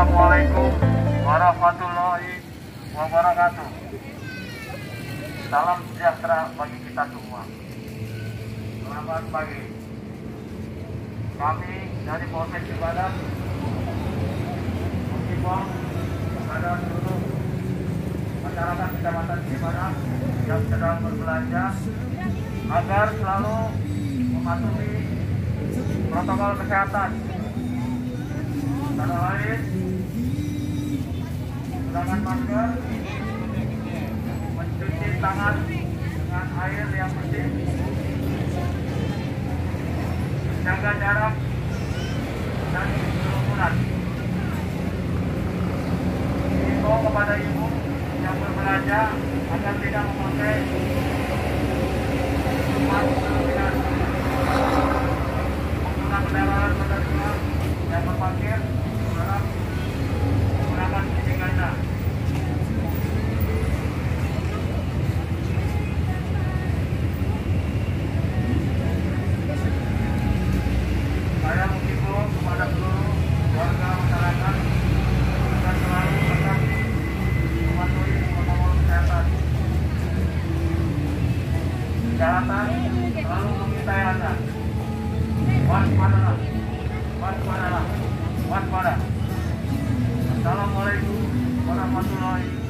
Assalamualaikum warahmatullahi wabarakatuh. Salam sejahtera bagi kita semua. Selamat pagi. Kami dari Polsek Cibadak menghimbau kepada seluruh masyarakat Kecamatan Cibadak yang sedang berbelanja agar selalu mematuhi protokol kesehatan. Antara lain menggunakan masker, mencuci tangan dengan air yang bersih, menjaga jarak dan kerumunan. Himbau kepada ibu yang berbelanja agar tidak memakai masker dengan pengguna kendaraan roda 2 yang berparkir menggunakan kunci ganda. Saya menghimbau kepada seluruh warga masyarakat agar selalu tetap mematuhi protokol kesehatan. Kesehatan selalu mengintai Anda. Waspadalah, waspadalah, waspada. Assalamualaikum warahmatullahi wabarakatuh.